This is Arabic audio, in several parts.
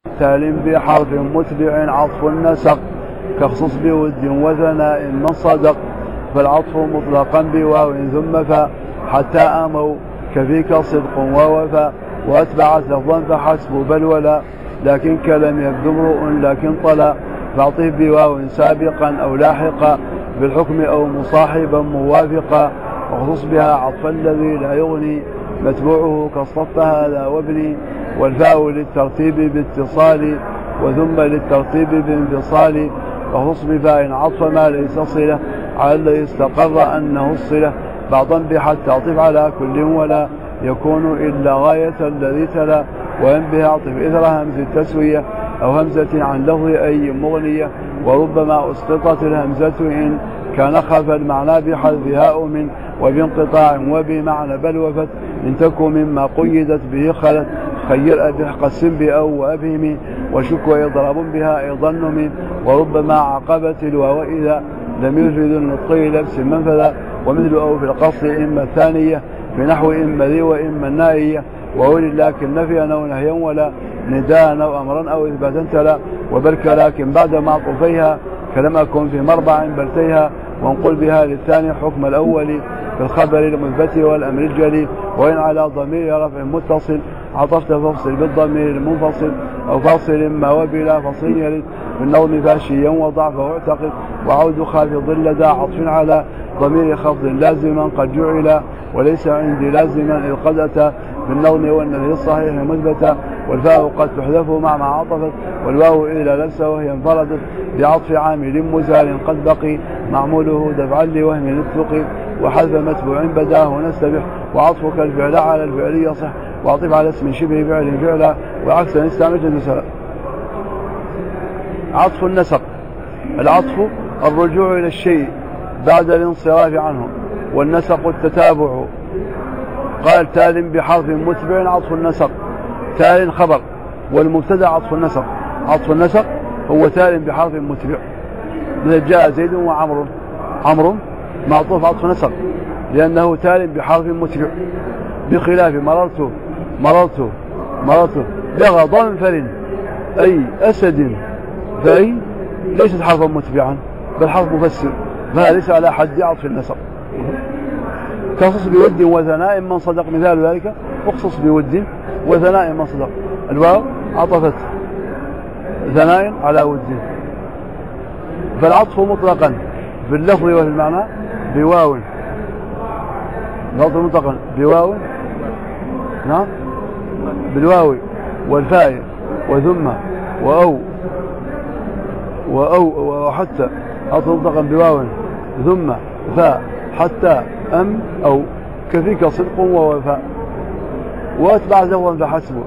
تال بحرف متبع عطف النسق كخصص بود وثناء من صدق فالعطف مطلقا بواو ثم فاء حتى آموا كفيك صدق ووفاء وأتبعت لفظا فحسب بل ولا لكن كلم يبدو امرؤ لكن طلا فاعطف بواو سابقا أو لاحقا بالحكم أو مصاحبا موافقا وخصص بها عطف الذي لا يغني متبوعه كالصف هذا وابني والفاء للترتيب باتصال وثم للترتيب بانفصال وخص بفاء عطف ما ليس صلة على الذي استقر أنه الصلة بعضا بحتى تعطف على كل ولا يكون إلا غاية الذي تلا وينبه عطف إثر همز التسوية أو همزة عن لفظ أي مغنية وربما أسقطت الهمزة إن كان خف المعنى بحذفها من وبانقطاع وبمعنى بل وفت إن تكن مما قيدت به خلت خير أبح قسم بأو وأبهم وشك إضراب بها أيضا من وربما عقبت الواو إذا لم يفرد النطق لبس منفذا ومثل أو في القصر إما الثانية بنحو إما ذي وإما النائية وولي لكن نفيا أو نهيا ولا نداء أو أمرا أو إثباتا تلا وبرك لكن بعد معطوفيها كلم أكن في مربع بلتيها وانقل بها للثاني حكم الأول في الخبر المثبت والأمر الجلي وإن على ضمير رفع متصل عطفت فافصل بالضمير المنفصل أو فاصل ما وبلا فصل يرد بالنظم فاشيا وضعف واعتقد وعود خافض لدى عطف على ضمير خفض لازما قد جعل وليس عندي لازما إذ قد أتى بالنظم والنفي الصحيح مثبتا والفاء قد تحذف مع ما عطفت والواو إلى لبسه وهي انفردت بعطف عامل مزال قد بقي معموله دفعا لوهم الاتقي وحذف متبوع بداه نستبح وعطفك الفعل على الفعل يصح وعطف على اسم شبه فعل فعلا وعكسا استعمل جنس عطف النسق. العطف الرجوع إلى الشيء بعد الانصراف عنه والنسق التتابع. قال تال بحرف متبع عطف النسق تال خبر والمبتدا عطف النسق. عطف النسق هو تال بحرف متبع مثل جاء زيد وعمر عمرو معطوف عطف نسق لأنه تال بحرف متبع بخلاف مررت بغضنفر أي أسد فأي ليست حرفا متبعا بل حرف مفسر فهذا ليس على حد عطف النسق. كخصص بود وثناء من صدق مثال ذلك اخصص بود وثناء من صدق الواو عطفت ثناء على ود فالعطف مطلقا في اللفظ وفي المعنى بواو العطف مطلقا بواو نعم بالواو والفاء وثم وحتى عطف مطلقا بواو ثم فاء حتى أم أو كفيك صدق ووفاء وأتبع لفظا فحسبه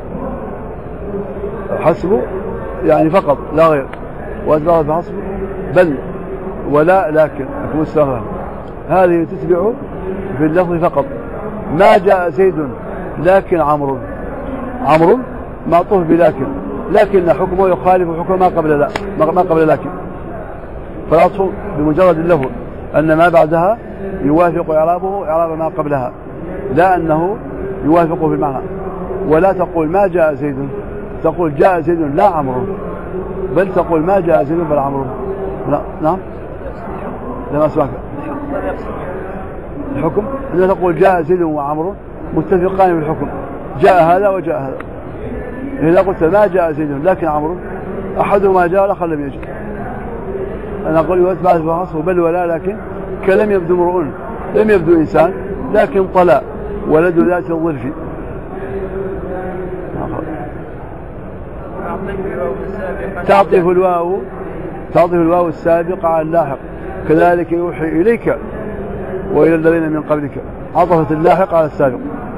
حسبه يعني فقط لا غير وأتبع فحسبه بل ولا لكن أكون استغرب هذه تتبع في اللفظ فقط. ما جاء زيد لكن عمرو معطوف لكن حكمه يخالف حكم ما قبل لكن فالعطف بمجرد اللفظ أن ما بعدها يوافق إعرابه إعراب ما قبلها لا أنه يوافقه في المعنى. ولا تقول ما جاء زيد تقول جاء زيد لا عمرو بل تقول ما جاء زيد بل عمرو. لا نعم لما أسمعك الحكم إذا تقول جاء زيد وعمرو متفقان في الحكم جاء هذا وجاء هذا. إذا قلت ما جاء زيد لكن عمرو أحدهما جاء والآخر لم يجي أنا أقول وأتبع فحسبه بل ولا لكن كلم يبدو امرؤ لم يبدو إنسان لكن طلع ولد ذات الظرف. تعطف الواو السابقة على اللاحق كذلك يوحي إليك وإلى الذين من قبلك عطفت اللاحق على السابق.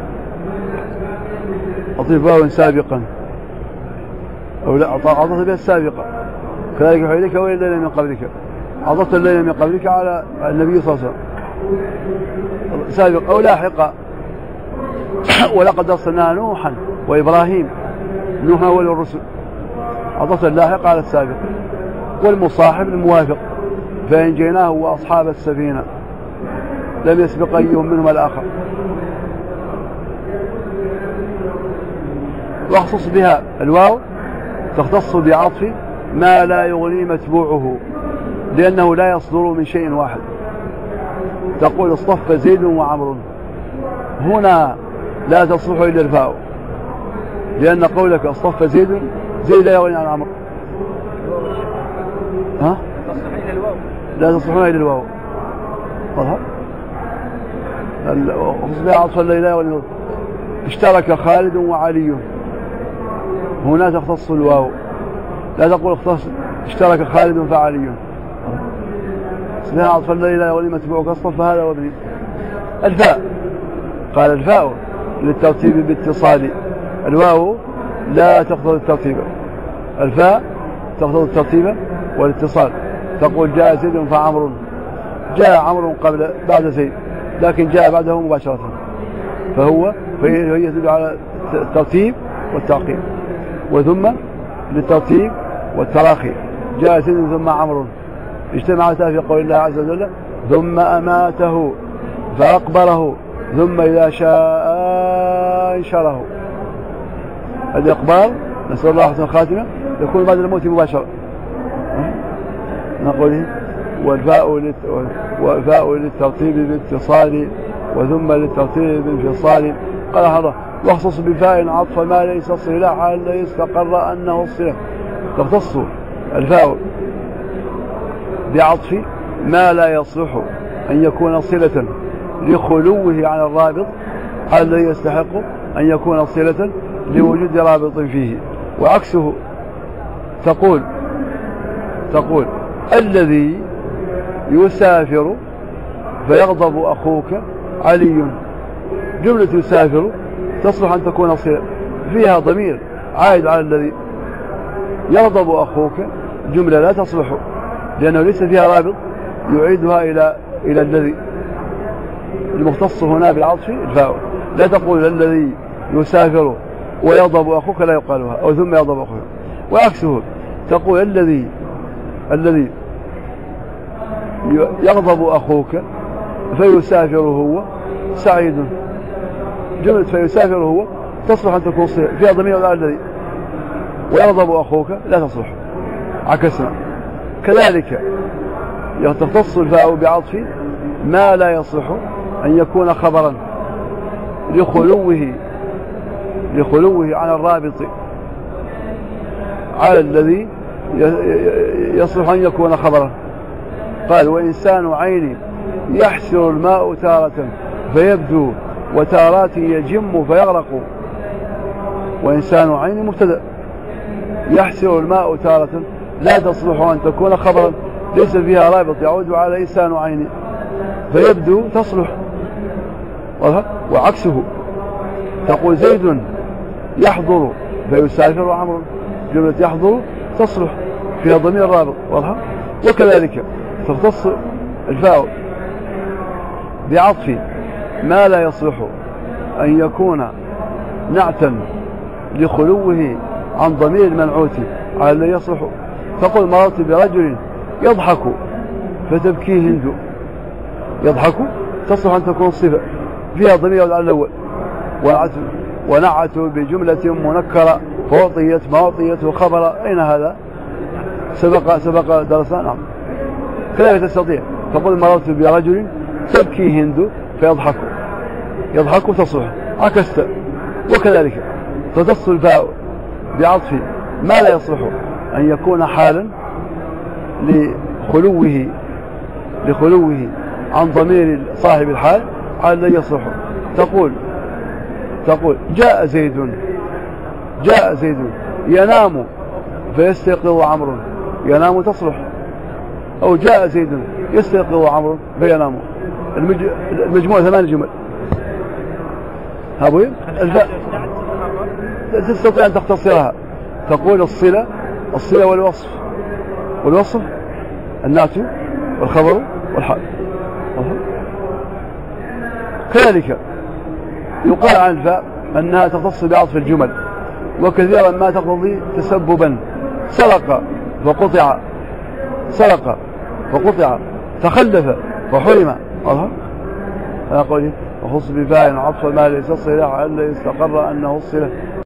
أضيف واو سابقا أو لا عطفت بها السابقة كذلك يوحي إليك وإلى الذين من قبلك عطفت الذين من قبلك على النبي صلى الله عليه وسلم سابق أو لاحقا. ولقد أرسلنا نوحا وإبراهيم نوح أول الرسل عطفت اللاحق على السابق والمصاحب الموافق فإن جيناه وأصحاب السفينة لم يسبق أيهم منهم الآخر. واخصص بها الواو تختص بعطف ما لا يغني متبوعه، لأنه لا يصدر من شيء واحد. تقول اصطف زيد وعمر، هنا لا تصلح إلا الفاء، لأن قولك اصطف زيد لا يغني عن عمر. ها؟ لا تصلحون إلى الواو. خصوصا عطف الذي لا يغني. اشترك خالد وعلي، هنا تختص الواو، لا تقول اشترك خالد فعلي. عطف الذي لا يغني متبوعك اصطف هذا وابني. الفاء، قال الفاء للترتيب باتصال، الواو لا تقتضي الترتيب، الفاء تقتضي الترتيب والاتصال. تقول جاء زيد فعمر، جاء عمرو بعد زيد، لكن جاء بعده مباشرة، فهي تدل على الترتيب والتعقيب. وثم للترتيب والتراخي، جاء زيد ثم عمرو، اجتمعتا في قول الله عز وجل ثم أماته فأقبره ثم إذا شاء انشره. الإقبال نسأل الله حسن الخاتمة يكون بعد الموت مباشرة. نقول والفاء للترتيب باتصال وثم للترتيب بانفصال. قال هذا واخصص بفاء عطف ما ليس صلة على الذي استقر أنه الصلة. تختص الفاء بعطف ما لا يصلح أن يكون صلة لخلوه عن الرابط على الذي يستحق أن يكون صلة لوجود رابط فيه. وعكسه تقول الذي يسافر فيغضب أخوك علي، جملة يسافر تصلح أن تكون صلة، فيها ضمير عائد على الذي. يغضب أخوك جملة لا تصلح، لأنه ليس فيها رابط يعيدها إلى الذي. المختص هنا بالعطف الفاء، لا تقول الذي يسافر ويغضب أخوك، لا يقالها، أو ثم يغضب أخوك. وعكسه تقول الذي يغضب أخوك فيسافر هو سعيد، جملة فيسافر هو تصلح أن تكون صلة، فيها ضمير على الذي. ويغضب أخوك لا تصلح، عكسنا. كذلك تختص الفاء بعطف ما لا يصلح أن يكون خبرا لخلوه عن الرابط على الذي يصلح أن يكون خبرا. قال وإنسان عين يحسر الماء تارة فيبدو وتارات يجم فيغرق. وإنسان عين مبتدأ، يحسر الماء تارة لا تصلح أن تكون خبرا، ليس فيها رابط يعود على إنسان عين، فيبدو تصلح. وعكسه تقول زيد يحضر فيسافر عمرو، جملة يحضر تصلح، فيها ضمير رابط واضح. وكذلك تختص الفاء بعطف ما لا يصلح أن يكون نعتا لخلوه عن ضمير المنعوت على الذي يصلح. تقول مررت برجل يضحك فتبكيه هند، يضحك تصلح أن تكون صفة، فيها ضمير على الأول. ونعت بجملة منكرة فأعطيت معطية خبر. أين هذا؟ سبق درسنا. نعم. كذلك تستطيع تقول مررت برجل تبكي هند فيضحك تصلح، عكست. وكذلك تختص الفاء بعطف ما لا يصلح أن يكون حالا لخلوه عن ضمير صاحب الحال على الذي يصلح. تقول جاء زيد ينام فيستيقظ عمرو، ينام تصلح. أو جاء زيد يستيقظ عمرو فينام. المجموعة 8 جمل. هابوي تستطيع أن تختصرها. تقول الصلة والوصف النعت والخبر والحال. كذلك يقال عن الفاء أنها تختص بعطف الجمل، وكثيرا ما تقضي تسببا. سرق فقطع، تخلف وحرم. أنا قولي وخص بفاء عطف ما ليس صلة على الذي استقر أنه الصلة.